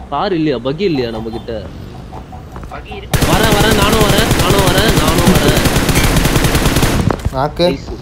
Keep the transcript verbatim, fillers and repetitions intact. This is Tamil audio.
கார் இல்லையா பக்கி இல்லையா நம்ம கிட்ட பகி இருக்கு வரேன் வரேன் நானும் வரேன் நானும் வரேன் நானும் வரேன் நாக்கு Nice.